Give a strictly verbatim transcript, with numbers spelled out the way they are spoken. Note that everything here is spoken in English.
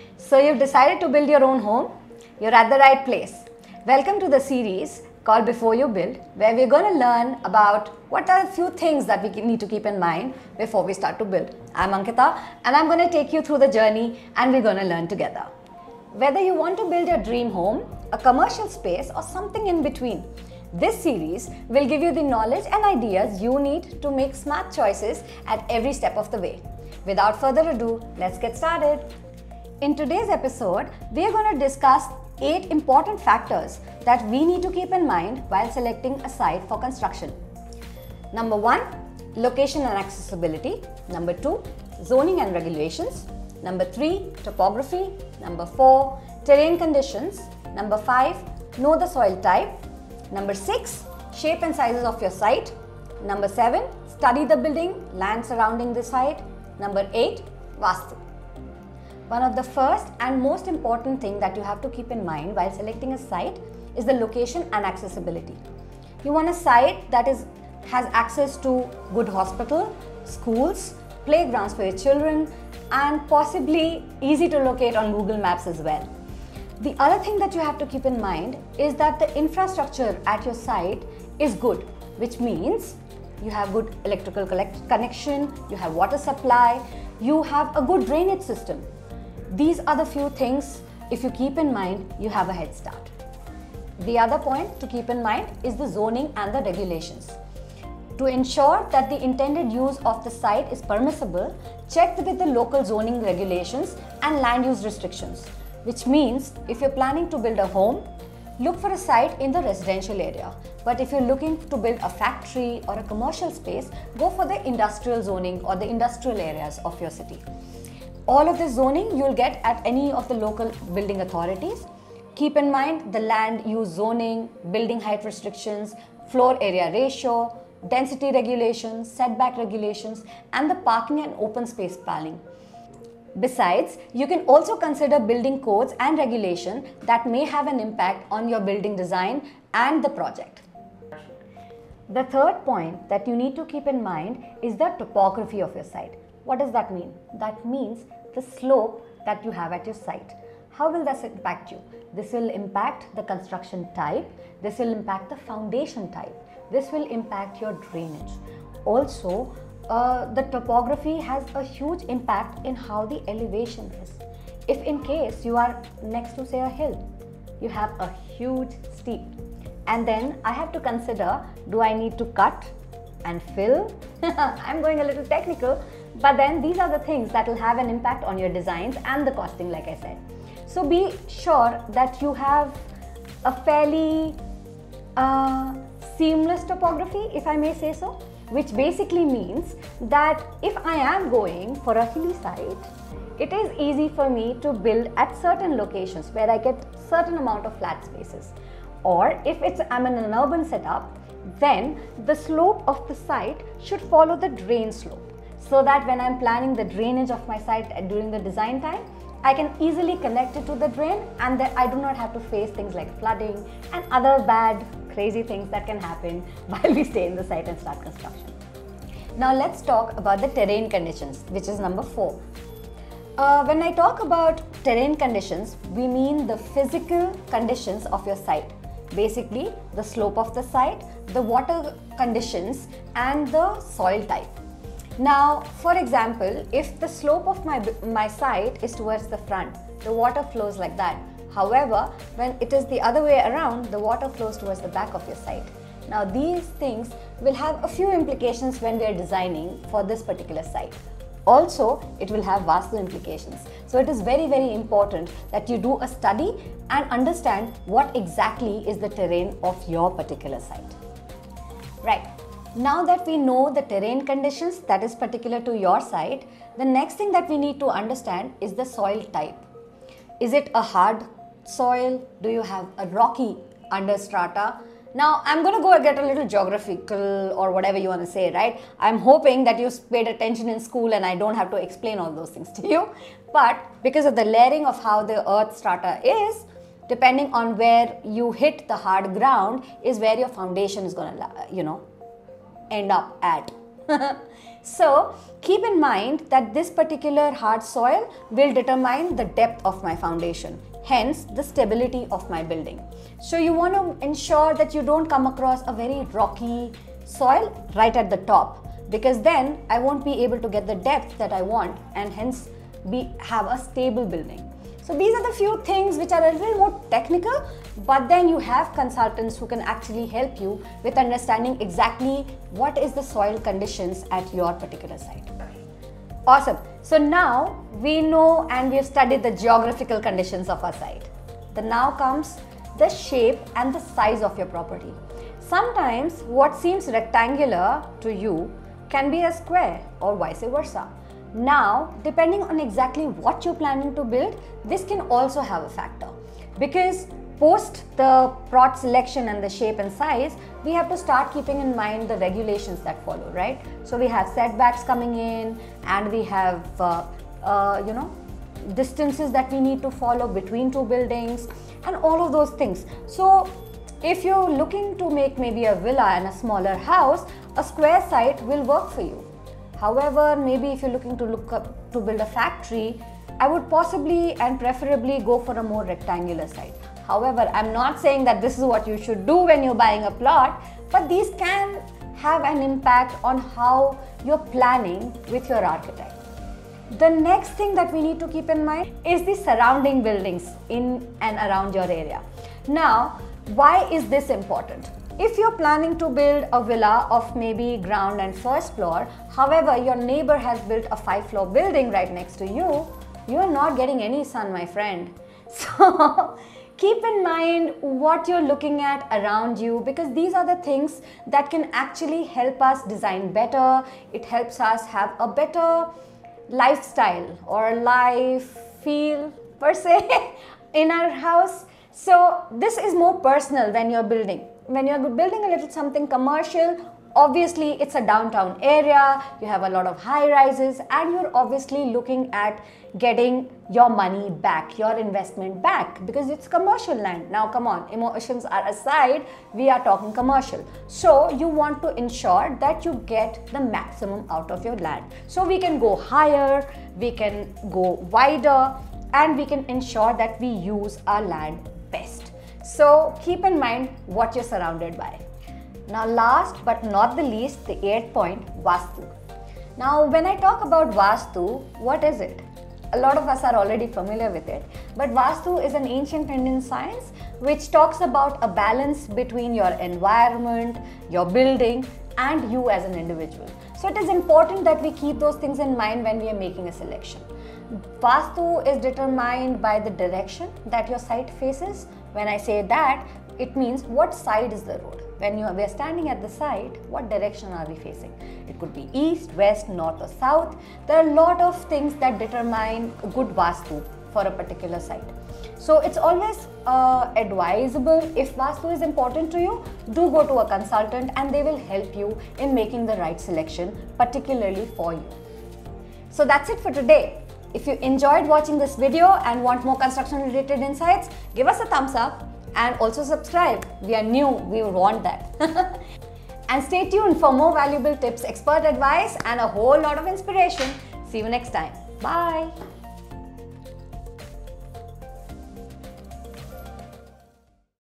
So you've decided to build your own home? You're at the right place. Welcome to the series called Before You Build, where we're going to learn about what are a few things that we need to keep in mind before we start to build. I'm Ankita and I'm going to take you through the journey and we're going to learn together. Whether you want to build your dream home, a commercial space or something in between, this series will give you the knowledge and ideas you need to make smart choices at every step of the way. Without further ado, let's get started. In today's episode, we are going to discuss eight important factors that we need to keep in mind while selecting a site for construction. Number one, location and accessibility. Number two, zoning and regulations. Number three, topography. Number four, terrain conditions. Number five, know the soil type. Number six, shape and sizes of your site. Number seven, study the building, land surrounding the site. Number eight, Vastu. One of the first and most important thing that you have to keep in mind while selecting a site is the location and accessibility. You want a site that is has access to good hospital, schools, playgrounds for your children, and possibly easy to locate on Google Maps as well. The other thing that you have to keep in mind is that the infrastructure at your site is good, which means you have good electrical connection, you have water supply, you have a good drainage system. These are the few things, if you keep in mind, you have a head start. The other point to keep in mind is the zoning and the regulations. To ensure that the intended use of the site is permissible, check with the local zoning regulations and land use restrictions. Which means if you're planning to build a home, look for a site in the residential area. But if you're looking to build a factory or a commercial space, go for the industrial zoning or the industrial areas of your city. All of this zoning you'll get at any of the local building authorities. Keep in mind the land use zoning, building height restrictions, floor area ratio, density regulations, setback regulations, and the parking and open space planning. Besides, you can also consider building codes and regulation that may have an impact on your building design and the project. The third point that you need to keep in mind is the topography of your site. What does that mean? That means the slope that you have at your site. How will this impact you? This will impact the construction type. This will impact the foundation type. This will impact your drainage. Also, uh, the topography has a huge impact in how the elevation is. If in case you are next to, say, a hill, you have a huge steep. And then I have to consider, do I need to cut and fill? I'm going a little technical, but then these are the things that will have an impact on your designs and the costing, like I said. So be sure that you have a fairly uh, seamless topography, if I may say so, which basically means that if I am going for a hilly site, it is easy for me to build at certain locations where I get certain amount of flat spaces. Or if it's I'm in an urban setup, then the slope of the site should follow the drain slope, so that when I'm planning the drainage of my site during the design time, I can easily connect it to the drain and that I do not have to face things like flooding and other bad, crazy things that can happen while we stay in the site and start construction. Now let's talk about the terrain conditions, which is number four. Uh, when I talk about terrain conditions, we mean the physical conditions of your site. Basically, the slope of the site, the water conditions, and the soil type. Now, for example, if the slope of my, my site is towards the front, the water flows like that. However, when it is the other way around, the water flows towards the back of your site. Now, these things will have a few implications when we are designing for this particular site. Also, it will have Vastu implications. So it is very, very important that you do a study and understand what exactly is the terrain of your particular site. Right. Now that we know the terrain conditions that is particular to your site, the next thing that we need to understand is the soil type. Is it a hard soil? Do you have a rocky understrata? Now, I'm going to go and get a little geographical or whatever you want to say, right? I'm hoping that you paid attention in school and I don't have to explain all those things to you. But because of the layering of how the earth strata is, depending on where you hit the hard ground is where your foundation is going to, you know, end up at. So keep in mind that this particular hard soil will determine the depth of my foundation, hence the stability of my building. So you want to ensure that you don't come across a very rocky soil right at the top, because then I won't be able to get the depth that I want and hence be have a stable building. So these are the few things which are a little more technical, but then you have consultants who can actually help you with understanding exactly what is the soil conditions at your particular site. Awesome. So now we know and we have studied the geographical conditions of our site. Then now comes the shape and the size of your property. Sometimes what seems rectangular to you can be a square or vice versa. Now, depending on exactly what you're planning to build, this can also have a factor, because post the plot selection and the shape and size, we have to start keeping in mind the regulations that follow, right? So we have setbacks coming in, and we have uh, uh, you know distances that we need to follow between two buildings and all of those things. So if you're looking to make maybe a villa and a smaller house, a square site will work for you. However, maybe if you're looking to look up to build a factory, I would possibly and preferably go for a more rectangular site. However, I'm not saying that this is what you should do when you're buying a plot, but these can have an impact on how you're planning with your architect. The next thing that we need to keep in mind is the surrounding buildings in and around your area. Now, why is this important? If you're planning to build a villa of maybe ground and first floor, however, your neighbor has built a five floor building right next to you, you're not getting any sun, my friend. So keep in mind what you're looking at around you, because these are the things that can actually help us design better. It helps us have a better lifestyle or life feel per se in our house. So this is more personal when you're building. When you're building a little something commercial, obviously it's a downtown area, you have a lot of high rises, and you're obviously looking at getting your money back, your investment back, because it's commercial land. Now come on, emotions are aside, we are talking commercial. So you want to ensure that you get the maximum out of your land. So we can go higher, we can go wider, and we can ensure that we use our land best. So keep in mind what you're surrounded by. Now last but not the least, the eighth point, Vastu. Now when I talk about Vastu, what is it? A lot of us are already familiar with it, but Vastu is an ancient Indian science which talks about a balance between your environment, your building, and you as an individual. So it is important that we keep those things in mind when we are making a selection. Vastu is determined by the direction that your site faces. When I say that, it means what side is the road. When you are, we are standing at the site, what direction are we facing? It could be east, west, north or south. There are a lot of things that determine a good Vastu for a particular site. So it's always uh, advisable, if Vastu is important to you, do go to a consultant and they will help you in making the right selection, particularly for you. So that's it for today. If you enjoyed watching this video and want more construction related insights, give us a thumbs up and also subscribe. We are new, we want that. And stay tuned for more valuable tips, expert advice and a whole lot of inspiration. See you next time. Bye.